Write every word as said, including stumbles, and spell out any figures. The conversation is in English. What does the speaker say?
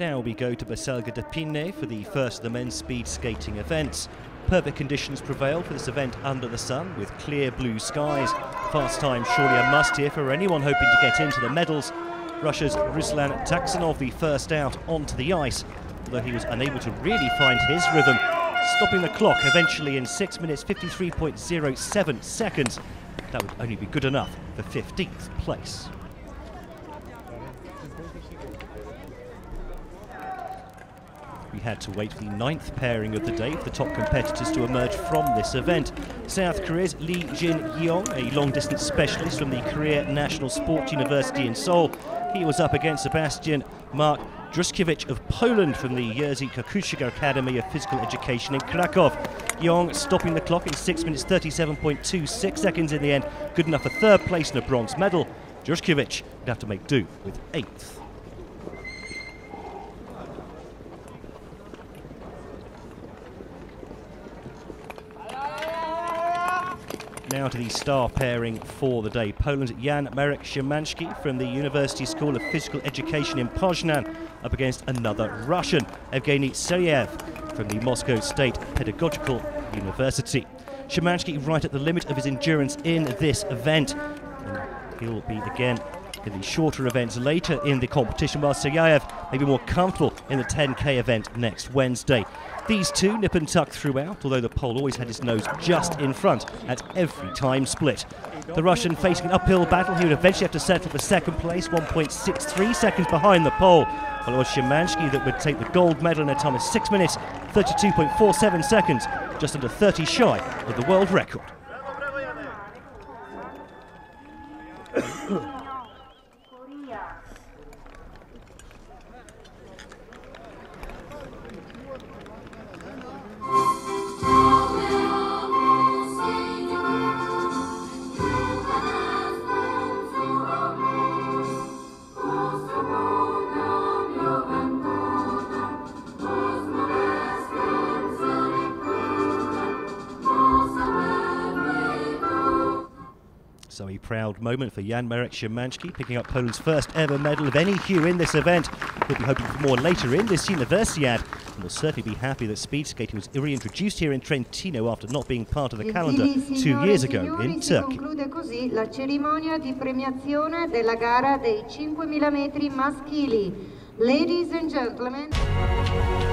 Now we go to Baselga de Pinè for the first of the men's speed skating events. Perfect conditions prevail for this event under the sun, with clear blue skies. Fast time surely a must here for anyone hoping to get into the medals. Russia's Ruslan Taksanov, the first out onto the ice, although he was unable to really find his rhythm, stopping the clock eventually in six minutes fifty-three point zero seven seconds. That would only be good enough for fifteenth place. We had to wait for the ninth pairing of the day for the top competitors to emerge from this event. South Korea's Jin Yeong, a long-distance specialist from the Korea National Sports Universiade in Seoul. He was up against Sebastian Marek Druszkiewic of Poland from the Jerzy Kokushik Academy of Physical Education in Krakow. Yeong stopping the clock in six minutes thirty-seven point two six seconds in the end, good enough for third place and a bronze medal. Druszkiewic would have to make do with eighth. Now to the star pairing for the day. Poland's Jan Marek Szymanski from the University School of Physical Education in Poznan up against another Russian, Evgeny Seryaev from the Moscow State Pedagogical University. Szymanski right at the limit of his endurance in this event. And he'll be again in the shorter events later in the competition, while Seryaev may be more comfortable in the ten K event next Wednesday. These two nip and tuck throughout, although the Pole always had his nose just in front at every time split. The Russian facing an uphill battle, he would eventually have to settle for second place, one point six three seconds behind the Pole. While it was Szymanski that would take the gold medal in a time of six minutes, thirty-two point four seven seconds, just under thirty shy of the world record. So a proud moment for Jan Marek Szymanski, picking up Poland's first ever medal of any hue in this event. He'll be hoping for more later in this Universiade, and will certainly be happy that speed skating was reintroduced here in Trentino after not being part of the calendar two years ago in Turkey. Conclude così la cerimonia di premiazione della gara dei cinquemila metri maschili. Ladies and gentlemen.